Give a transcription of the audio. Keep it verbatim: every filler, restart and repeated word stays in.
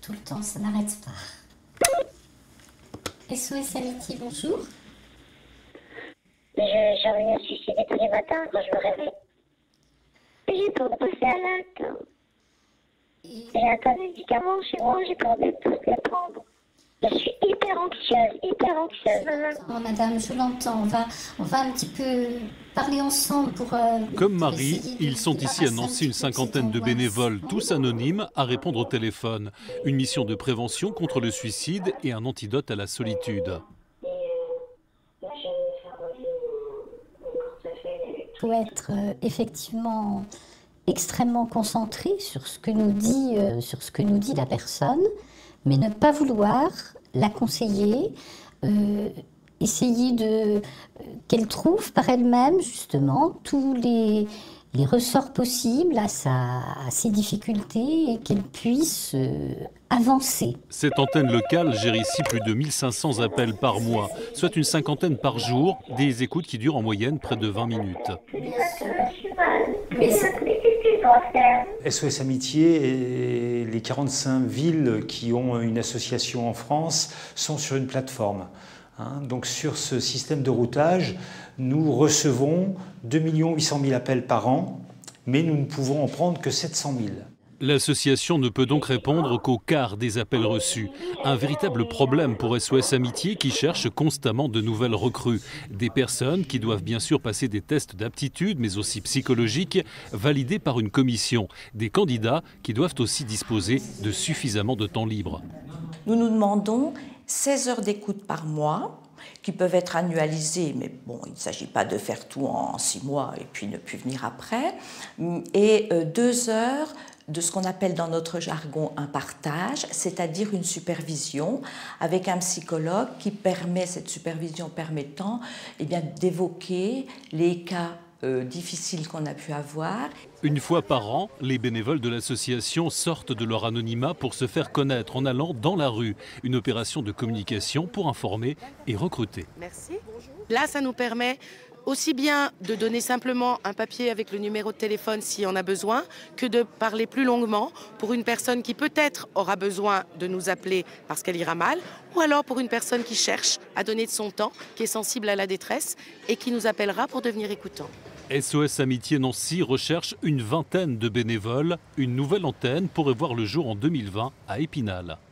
Tout le temps, ça n'arrête pas. S O S Amitié, bonjour. Je, j'ai envie de me suicider tous les matins quand je me réveille. J'ai peur de passer à l'acte. J'ai un tas de médicaments chez moi, j'ai peur de tous les prendre. Je suis hyper anxieuse, hyper anxieuse. Oh, madame, je l'entends. On va, on va un petit peu parler ensemble pour... Euh, Comme pour Marie, ils sont ici à Nancy une cinquantaine de bénévoles, tous anonymes, à répondre au téléphone. Une mission de prévention contre le suicide et un antidote à la solitude. Il faut être euh, effectivement extrêmement concentré sur ce que nous dit, euh, sur ce que nous dit la personne, mais ne pas vouloir la conseiller, euh, essayer de euh, qu'elle trouve par elle-même justement tous les, les ressorts possibles à, sa, à ses difficultés et qu'elle puisse euh, avancer. Cette antenne locale gère ici plus de mille cinq cents appels par mois, soit une cinquantaine par jour, des écoutes qui durent en moyenne près de vingt minutes. S O S Amitié et les quarante-cinq villes qui ont une association en France sont sur une plateforme. Hein, donc sur ce système de routage, nous recevons deux millions huit cent mille appels par an, mais nous ne pouvons en prendre que sept cent mille. L'association ne peut donc répondre qu'au quart des appels reçus. Un véritable problème pour S O S Amitié qui cherche constamment de nouvelles recrues. Des personnes qui doivent bien sûr passer des tests d'aptitude, mais aussi psychologiques, validés par une commission. Des candidats qui doivent aussi disposer de suffisamment de temps libre. Nous nous demandons seize heures d'écoute par mois, qui peuvent être annualisées, mais bon, il ne s'agit pas de faire tout en six mois et puis ne plus venir après, et deux heures de ce qu'on appelle dans notre jargon un partage, c'est-à-dire une supervision avec un psychologue qui permet, cette supervision permettant eh bien, d'évoquer les cas euh, difficiles qu'on a pu avoir. Une fois par an, les bénévoles de l'association sortent de leur anonymat pour se faire connaître en allant dans la rue. Une opération de communication pour informer et recruter. Merci. Là, ça nous permet aussi bien de donner simplement un papier avec le numéro de téléphone s'il y en a besoin, que de parler plus longuement pour une personne qui peut-être aura besoin de nous appeler parce qu'elle ira mal, ou alors pour une personne qui cherche à donner de son temps, qui est sensible à la détresse et qui nous appellera pour devenir écoutant. S O S Amitié Nancy recherche une vingtaine de bénévoles. Une nouvelle antenne pourrait voir le jour en deux mille vingt à Épinal.